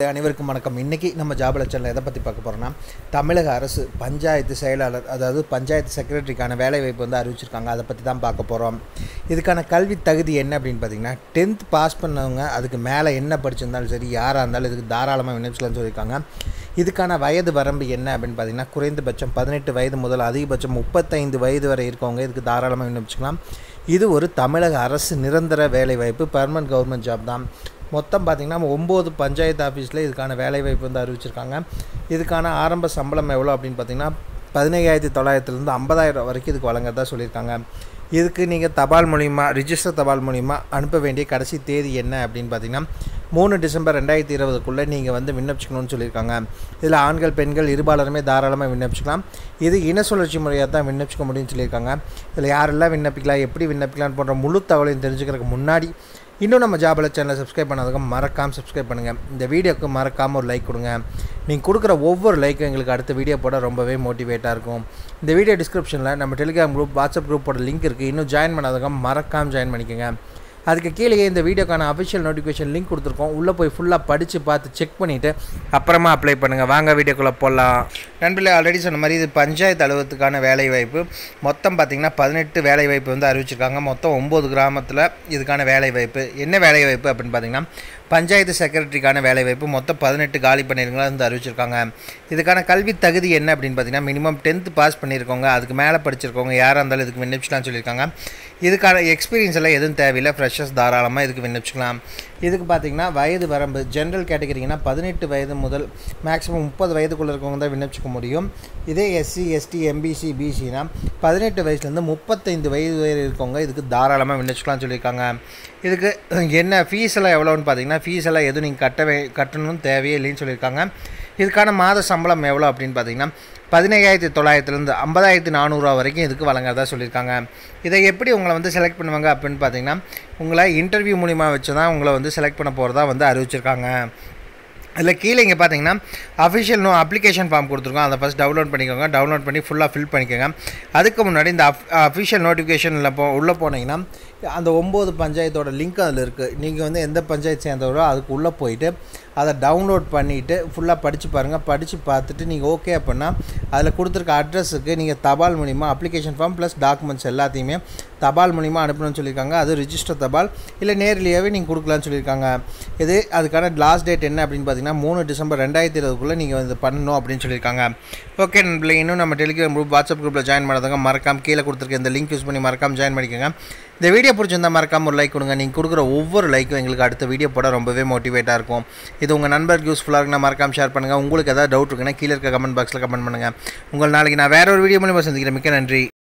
அனைவருக்கும் வணக்கம். இன்றைக்கி நம்ம ஜாபல சேனல் எதை பற்றி பார்க்க போகிறோம்னா, தமிழக அரசு பஞ்சாயத்து செயலாளர் அதாவது பஞ்சாயத்து செக்ரட்டரிக்கான வேலைவாய்ப்பு வந்து அறிவிச்சிருக்காங்க. அதை பற்றி தான் பார்க்க போகிறோம். இதுக்கான கல்வி தகுதி என்ன அப்படின்னு பார்த்தீங்கன்னா, 10th பாஸ் பண்ணவங்க அதுக்கு மேலே என்ன படிச்சிருந்தாலும் சரி, யாராக இருந்தாலும் இதுக்கு தாராளமாக விண்ணப்பிக்கலாம்னு சொல்லியிருக்காங்க. இதுக்கான வயது வரம்பு என்ன அப்படின்னு பார்த்தீங்கன்னா, குறைந்தபட்சம் 18 வயது முதல் அதிகபட்சம் 35 வயது வரை இருக்கவங்க இதுக்கு தாராளமாக விண்ணப்பிச்சுக்கலாம். இது ஒரு தமிழக அரசு நிரந்தர வேலைவாய்ப்பு, பெர்மனன்ட் கவர்மெண்ட் ஜாப் தான். மொத்தம் பார்த்திங்கன்னா 9 பஞ்சாயத்து ஆஃபீஸில் இதுக்கான வேலைவாய்ப்பு வந்து அறிவிச்சிருக்காங்க. இதுக்கான ஆரம்ப சம்பளம் எவ்வளோ அப்படின்னு பார்த்திங்கன்னா 15,900 50,000 வரைக்கும் இதுக்கு வழங்கதான் சொல்லியிருக்காங்க. இதுக்கு நீங்கள் தபால் மூலிமா ரிஜிஸ்டர் தபால் மூலிமா அனுப்ப வேண்டிய கடைசி தேதி என்ன அப்படின்னு பார்த்திங்கன்னா 3 டிசம்பர் 2020 நீங்கள் வந்து விண்ணப்பிச்சுக்கணும்னு சொல்லியிருக்காங்க. இதில் ஆண்கள் பெண்கள் இருபாலருமே தாராளமாக விண்ணப்பிச்சுக்கலாம். இது இன சுழற்சி முறையாக தான் விண்ணப்பிச்சுக்க முடியும்னு சொல்லியிருக்காங்க. இதில் யாரெல்லாம் விண்ணப்பிக்கலாம், எப்படி விண்ணப்பிக்கலாம் போன்ற முழு தகவலையும் தெரிஞ்சுக்கிறதுக்கு முன்னாடி இன்னும் நம்ம ஜாபல சேனலை சப்ஸ்கிரைப் பண்ணாதவங்க மறக்காமல் சப்ஸ்கிரைப் பண்ணுங்கள். இந்த வீடியோக்கு மறக்காமல் ஒரு லைக் கொடுங்க. நீங்கள் கொடுக்குற ஒவ்வொரு லைக்கும் எங்களுக்கு அடுத்த வீடியோ போட ரொம்பவே மோட்டிவேட்டாக இருக்கும். இந்த வீடியோ டிஸ்கிரிப்ஷனில் நம்ம டெலிகிராம் குரூப், வாட்ஸ்அப் குரூப்போட லிங்க் இருக்குது. இன்னும் ஜாயின் பண்ணாதவங்க மறக்காமல் ஜாயின் பண்ணிக்கோங்க. அதுக்கு கீழே இந்த வீடியோக்கான அஃபிஷியல் நோட்டிஃபிகேஷன் லிங்க் கொடுத்துருக்கோம். உள்ளே போய் ஃபுல்லாக படித்து பார்த்து செக் பண்ணிவிட்டு அப்புறமா அப்ளை பண்ணுங்கள். வாங்க வீடியோக்குள்ளே போடலாம். நண்பர்களே, ஆல்ரெடி சொன்ன மாதிரி இது பஞ்சாயத்து அலுவலகத்துக்கான வேலைவாய்ப்பு. மொத்தம் பார்த்திங்கன்னா 18 வேலைவாய்ப்பு வந்து அறிவிச்சிருக்காங்க. மொத்தம் 9 கிராமத்தில் இதுக்கான வேலைவாய்ப்பு. என்ன வேலைவாய்ப்பு அப்படின்னு பார்த்திங்கன்னா, பஞ்சாயத்து செக்ரட்டரிக்கான வேலைவாய்ப்பு. மொத்தம் 18 காலி பணியிடங்களை வந்து அறிவிச்சிருக்காங்க. இதுக்கான கல்வி தகுதி என்ன அப்படின்னு பார்த்திங்கன்னா, மினிமம் 10th பாஸ் பண்ணியிருக்கவங்க, அதுக்கு மேலே படிச்சிருக்கவங்க யாராக இருந்தாலும் இதுக்கு விண்ணப்பிச்சலாம்னு சொல்லியிருக்காங்க. இதுக்கான எக்ஸ்பீரியன்ஸ் எல்லாம் எதுவும் தேவையில்லை, ஃப்ரெஷர்ஸ் தாராளமாக இதுக்கு விண்ணப்பிச்சிக்கலாம். இதுக்கு பார்த்திங்கன்னா வயது வரம்பு ஜென்ரல் கேட்டகரிங்கன்னா 18 வயது முதல் மேக்ஸிமம் 30 வயதுக்குள்ளே இருக்கவங்க தான் விண்ணப்பிச்சிக்க முடியும். இதே எஸ்சி, எஸ்டி, எம்பிசி, பிசினா 18 வயசுலேருந்து 35 வயது வரை இருக்கவங்க இதுக்கு தாராளமாக விண்ணப்பிச்சிக்கலாம்னு சொல்லியிருக்காங்க. இதுக்கு என்ன ஃபீஸ் எல்லாம் எவ்வளோன்னு பார்த்தீங்கன்னா, ஃபீஸ் எல்லாம் எதுவும் நீங்கள் கட்டணும்னு தேவையே இல்லைன்னு சொல்லியிருக்காங்க. இதுக்கான மாத சம்பளம் எவ்வளோ அப்படின்னு பார்த்தீங்கன்னா 15,900 50,400 வரைக்கும் இதுக்கு வழங்குறதா சொல்லியிருக்காங்க. இதை எப்படி உங்களை வந்து செலக்ட் பண்ணுவாங்க அப்படின்னு பார்த்தீங்கன்னா, உங்களை இன்டர்வியூ மூலிமா வச்சு தான் உங்களை வந்து செலக்ட் பண்ண போகிறதா வந்து அறிவிச்சிருக்காங்க. இதில் கீழே இங்கே பார்த்தீங்கன்னா அஃபிஷியல் அப்ளிகேஷன் ஃபார்ம் கொடுத்துருக்கோம். அதை ஃபஸ்ட் டவுன்லோட் பண்ணிக்கோங்க. டவுன்லோட் பண்ணி ஃபுல்லாக ஃபில் பண்ணிக்கோங்க. அதுக்கு முன்னாடி இந்த அஃபிஷியல் நோட்டிஃபிகேஷனில் உள்ளே போனீங்கன்னா அந்த 9 பஞ்சாயத்தோட லிங்க் அதில் இருக்குது. நீங்கள் வந்து எந்த பஞ்சாயத்து சேர்ந்தவரோ அதுக்கு உள்ளே போயிட்டு அதை டவுன்லோட் பண்ணிவிட்டு ஃபுல்லாக படித்து பாருங்கள். படித்து பார்த்துட்டு நீங்கள் ஓகே அப்படின்னா அதில் கொடுத்துருக்க அட்ரஸுக்கு நீங்கள் தபால் மூலிமா அப்ளிகேஷன் ஃபார்ம் ப்ளஸ் டாக்குமெண்ட்ஸ் எல்லாத்தையுமே தபால் மூலிமா அனுப்பணும்னு சொல்லியிருக்காங்க. அது ரிஜிஸ்டர் தபால் இல்லை நேரிலேயே நீங்கள் கொடுக்கலான்னு சொல்லியிருக்காங்க. அதுக்கான லாஸ்ட் டேட் என்ன அப்படின்னு பார்த்தீங்கன்னா 3 டிசம்பர் 2020 நீங்கள் இது பண்ணணும் அப்படின்னு சொல்லியிருக்காங்க. ஓகே நண்பர்களே, இன்னும் நம்ம டெலிகிராம் குரூப், வாட்ஸ்அப் குரூப்பில் ஜாயின் பண்ணாதவங்க மறக்காமல் கீழே கொடுத்துருக்க இந்த லிங்க் யூஸ் பண்ணி மறக்காமல் ஜாயின் பண்ணிக்கோங்க. இந்த வீடியோ பிடிச்சிருந்தால் மறக்காமல் ஒரு லைக் கொடுங்க. நீங்கள் கொடுக்குற ஒவ்வொரு லைக்கும் எங்களுக்கு அடுத்த வீடியோ போட ரொம்பவே மோட்டிவேட்டாக இருக்கும். இது உங்கள் நண்பருக்கு யூஸ்ஃபுல்லாக இருக்குன்னா மறக்காமல் ஷேர் பண்ணுங்கள். உங்களுக்கு ஏதாவது டவுட் இருக்குன்னா கீழே இருக்க கமெண்ட் பாக்ஸில் கமெண்ட் பண்ணுங்கள். உங்கள் நாளைக்கு நான் வேறு ஒரு வீடியோ மூலமாக சந்திக்கிறேன். மிக்க நன்றி.